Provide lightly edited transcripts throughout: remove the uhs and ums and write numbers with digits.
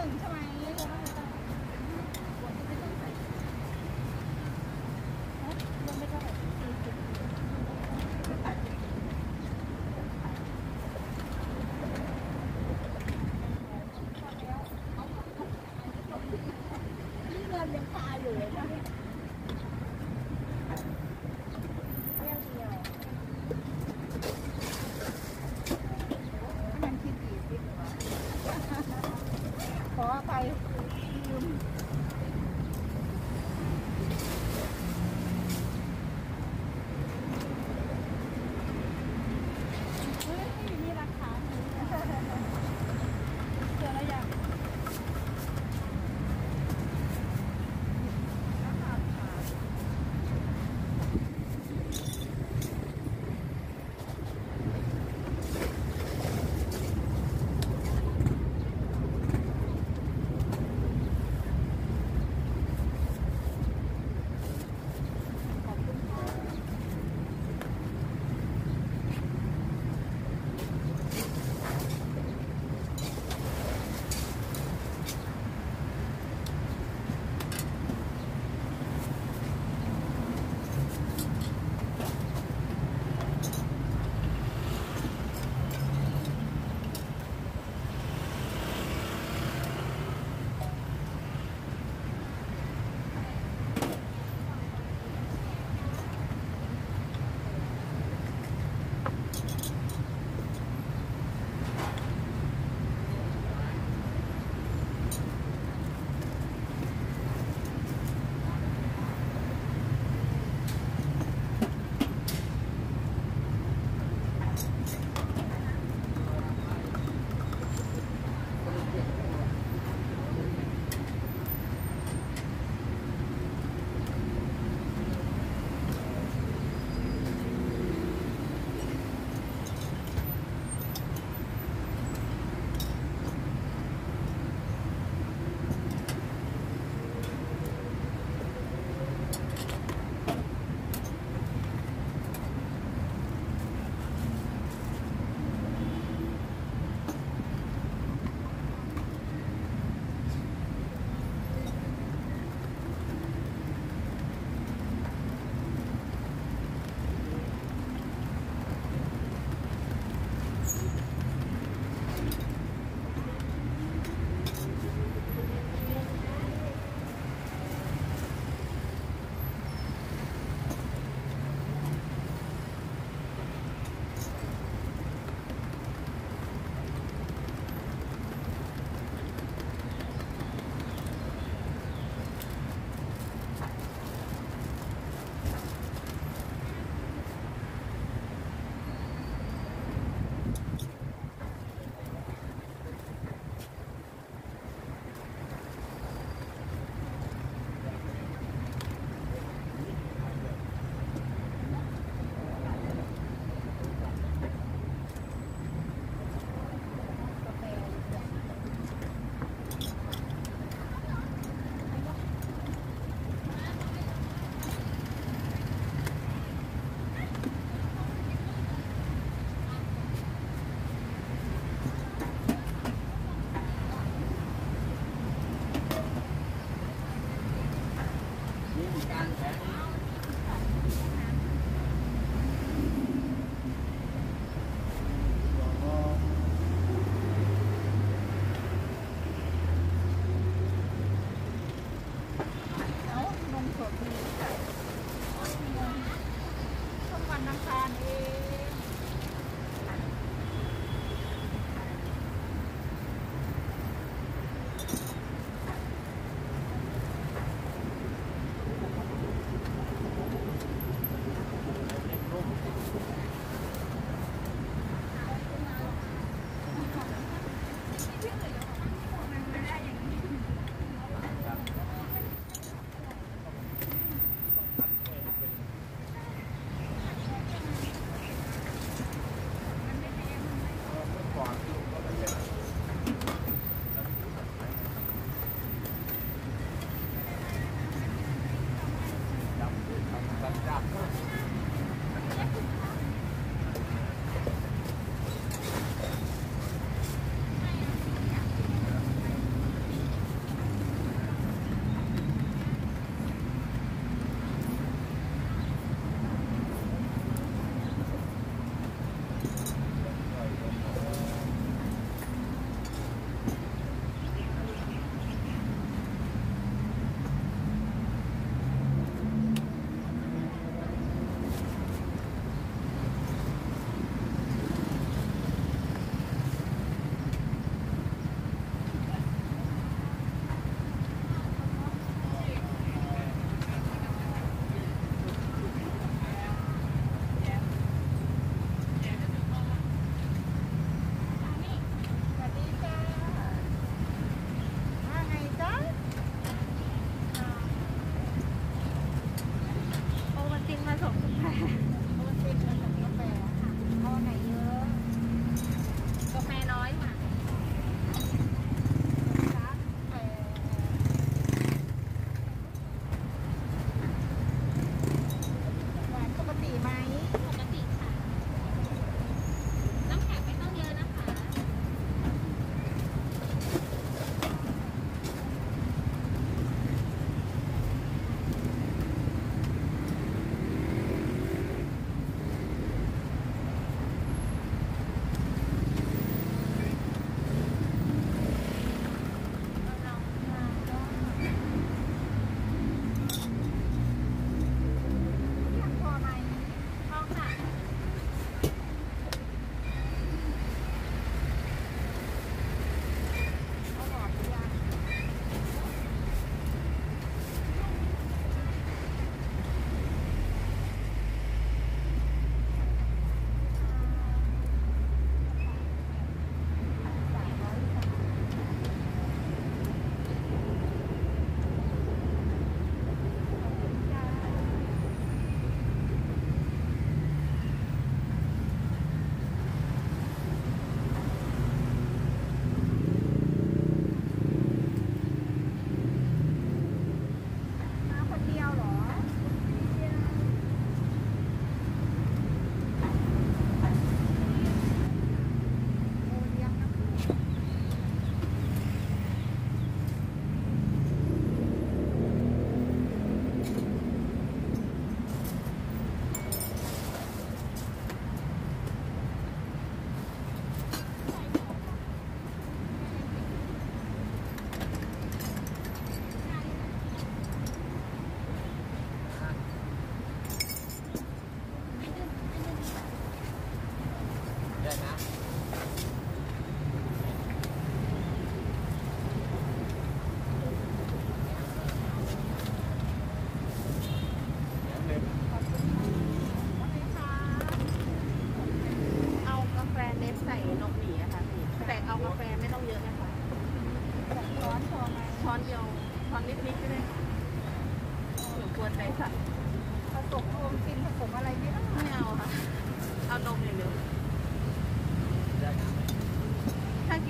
1ใช่ไหมนี่เงินยังคาอยู่เลยนะขอไป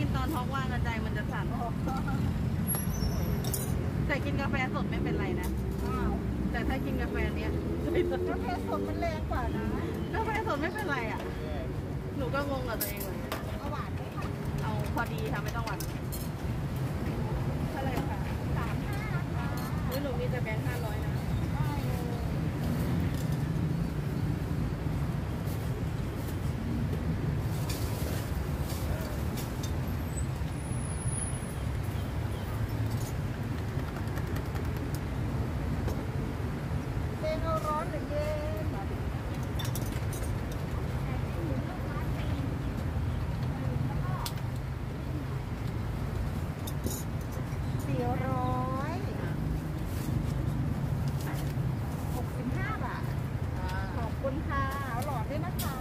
กินตอนท้องว่างกระจายมันจะสั่นแต่กินกาแฟสดไม่เป็นไรนะแต่ถ้ากินกาแฟเนี้ยกาแฟสดมันแรงกว่านะกาแฟสดไม่เป็นไรอ่ะหนูก็งงกับตัวเองเลยเอาหวานไหมคะเอาพอดีค่ะไม่ต้องหวานเท่าไหร่คะ35ค่ะหนูมีแต่แบงค์500นะร้อนหรือเย็น465 บาทขอบคุณค่ะเอาหลอดด้วยนะคะ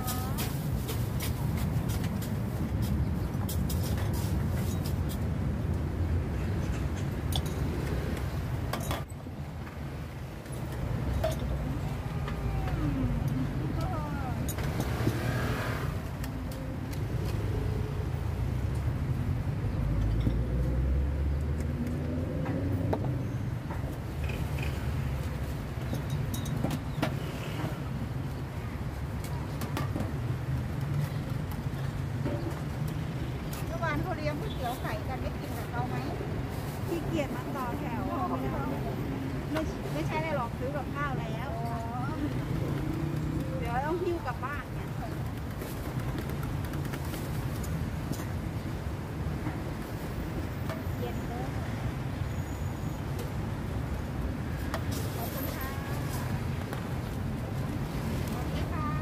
เขาเลี้ยงก๋วยเตี๋ยวไก่กันได้กินกับเขาไหมขี้เกียจมาต่อแถวไม่ใช่ได้หรอกซื้อกับข้าวแล้วเดี๋ยวต้องหิ้วกลับบ้านเนี่ยเย็นเลยขอบคุณค่ะสวัสดีค่ะ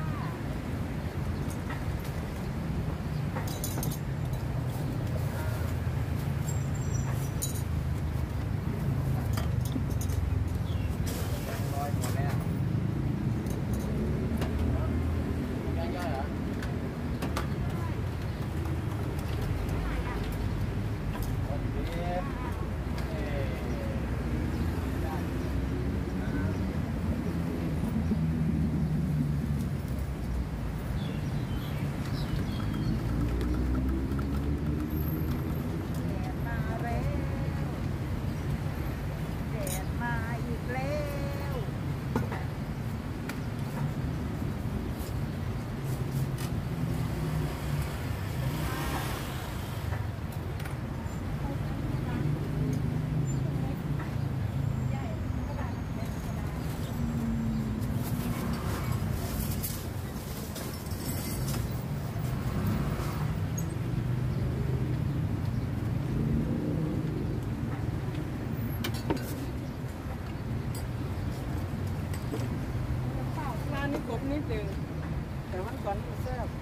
นี่กบนิดนึงแต่มันก่อนแซ่บ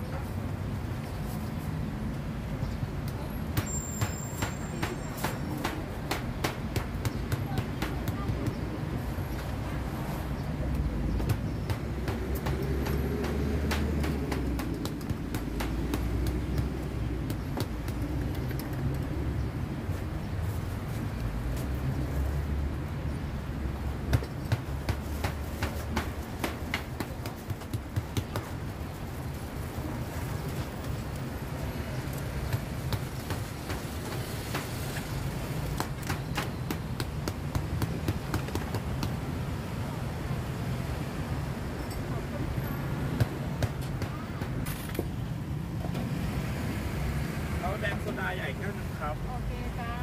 แดงโซดาใหญ่แก้วนึงครับโอเคจ้า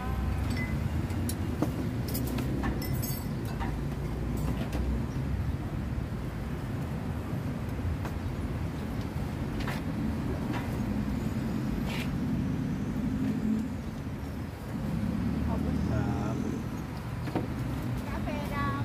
ขอบคุณครับกาแฟดำ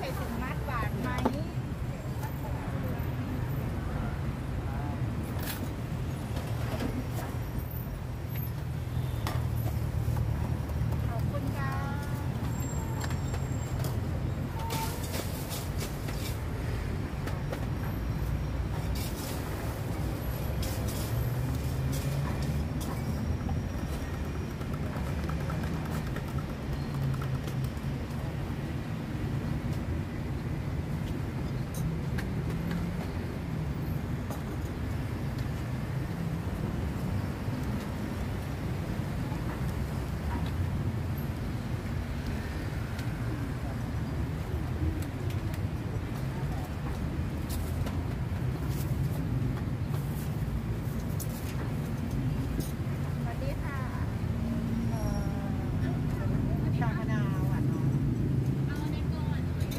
ส่ถุงมัดหวานไหมขอบคุณค่ะ สวัสดีค่ะชามะนาวอ่ะน้องเอาในก่อน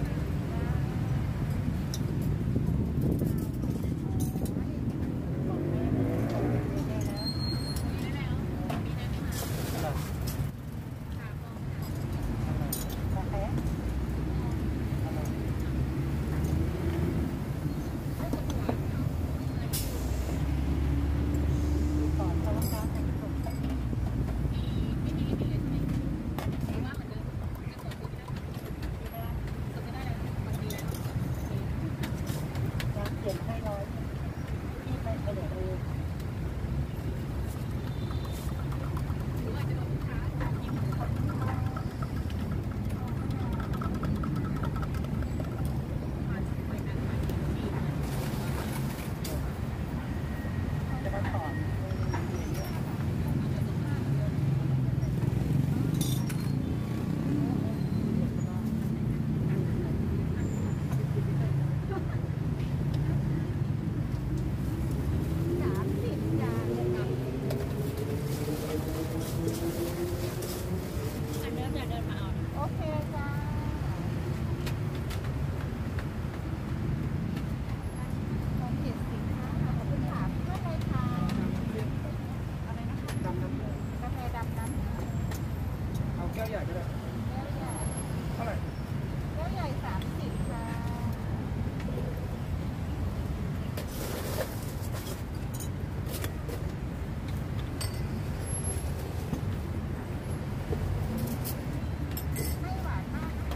เขียนให้ร้อยที่ไปเฉลี่ยเองจะมาสอนโอเคจ้าของเขียนสินค้าขอบคุณค่ะเพื่ออะไรคะอะไรนะคะดำน้ำกาแฟดำน้ำเอาแก้วใหญ่ก็ได้แก้วใหญ่เท่าไหร่แก้วใหญ่30ค่ะไม่หวานมากนะคะ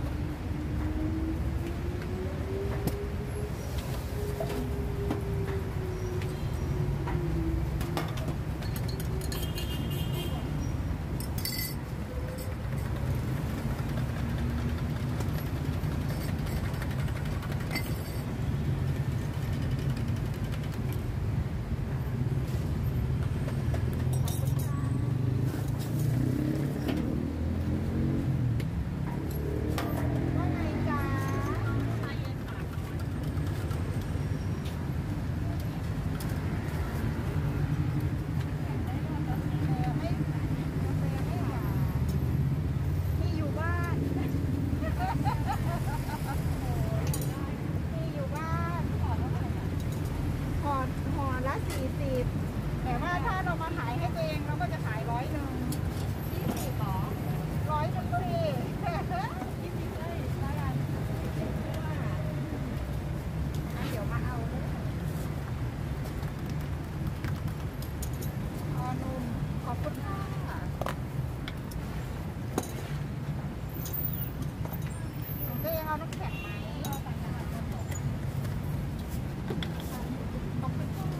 ว่าไงจ๊ะไม่กาแฟไม่หวานที่อยู่บ้านที่อยู่บ้านห่อละ40แต่ว่าถ้าเรามาขายให้ตัวเองเราก็จะขาย100 20หรอ100ก็ฟรี20เลยได้กันเดี๋ยวมาเอาเลยออนุ่มขอบคุณค่ะของตัวเองเอาน้ำแข็งไหมขอบคุณค่ะ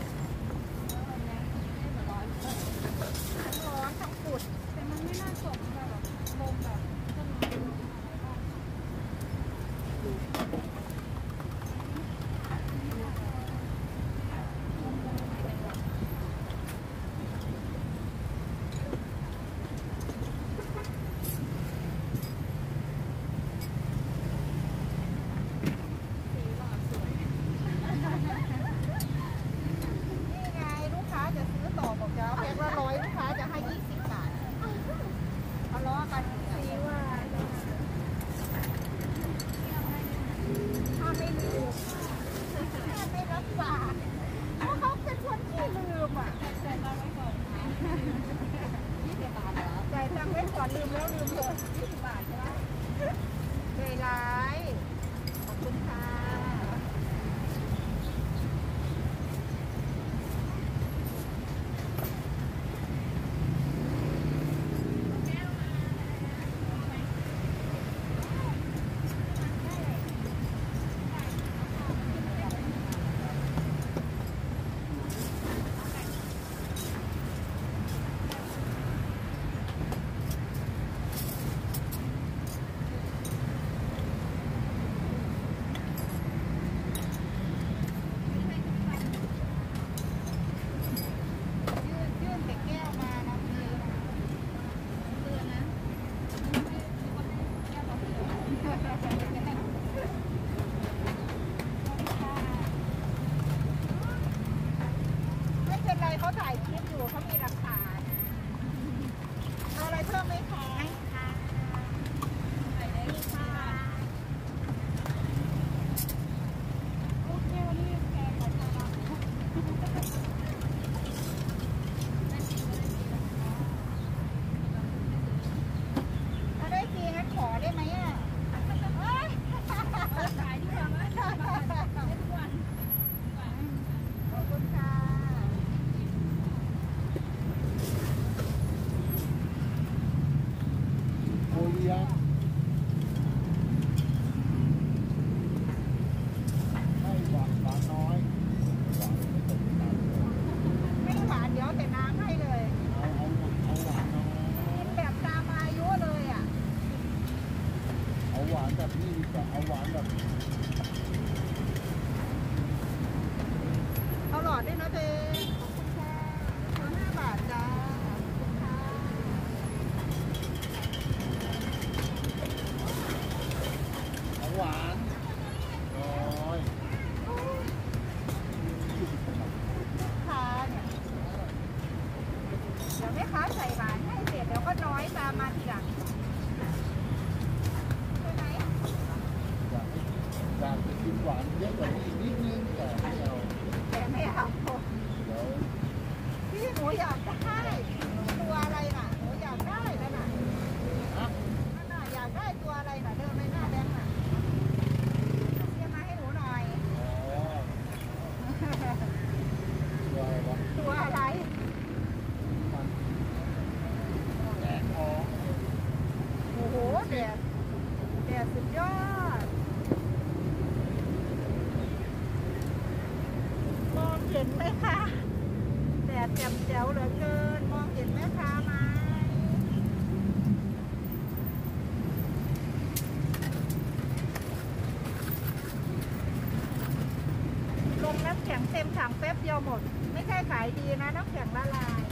ร้อนทั้งปุดแต่มันไม่น่าสมแบบลมแบบต้นไม้อะไรบ้างสีหลอดสวยนี่ไงลูกค้าจะซื้อต่อบอกจะเอาแพ็คละ100ลูกค้าจะให้20 บาททะเลาะกันสีว่าจะเอาหวานแบบเอาหลอดด้วยนะเจ๊ขอบคุณค่ะขอ5 บาทจ้าขอบคุณค่ะเอาหวานน้อยลูกค้าเนี่ยเดี๋ยวแม่ค้าใส่หวานให้เสร็จเดี๋ยวก็น้อยตามมาทีหลังใช่ไหมอยากจะกินหวานเยอะกว่านี้อีกนิดนึงแต่ไม่เอาแต่ไม่เอาเดี๋ยวพี่หนูอยากได้ตัวอะไรน่ะหนูอยากได้นั่นน่ะฮะนั่นน่ะอยากได้ตัวอะไรน่ะเดินไปหน้าแบงค์น่ะเรียกมาให้หนูหน่อยอ๋อตัวอะไรวะตัวอะไรแกงอ๋อโอ้โหแดดสุดยอดมองเห็นไหมคะแดดแจ่มแจ๋วเหลือเกินมองเห็นแม่ค้าไหมลงน้ำแข็งเต็มถังแป๊บเดียวหมด ไม่ใช่ขายดีนะน้ำแข็งละลาย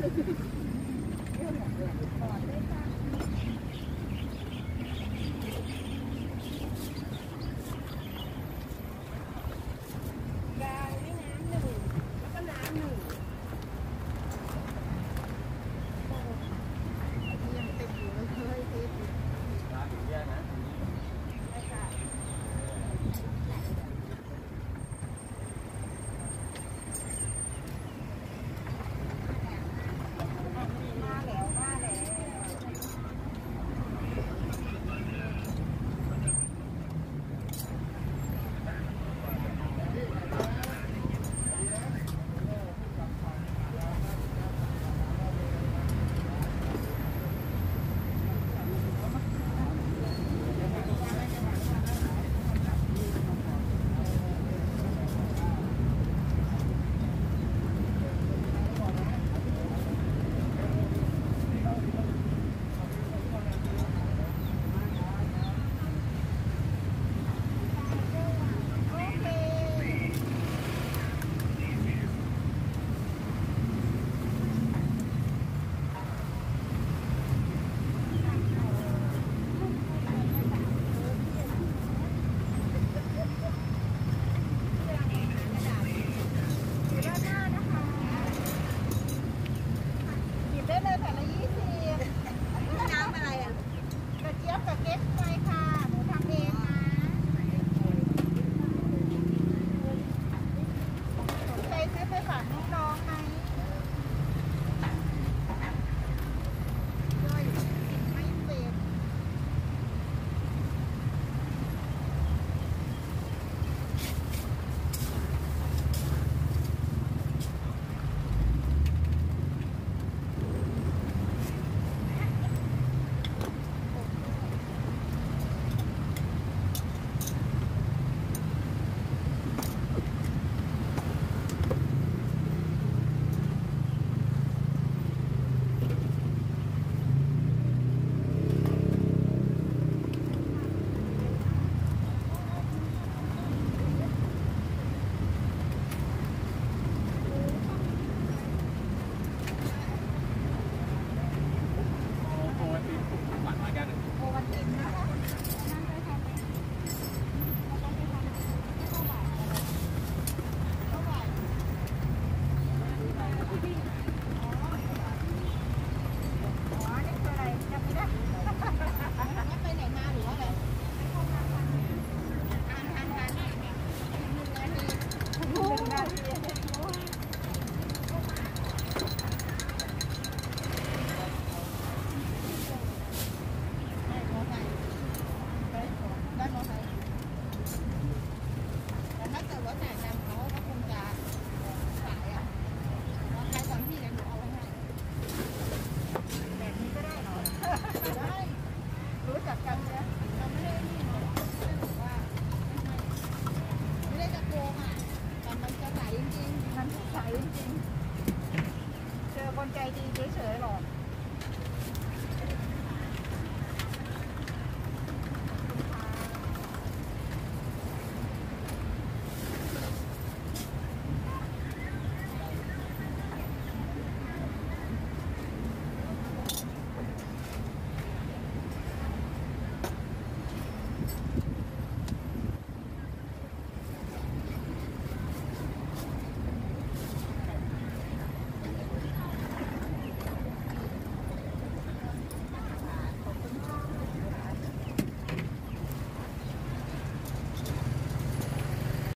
ะ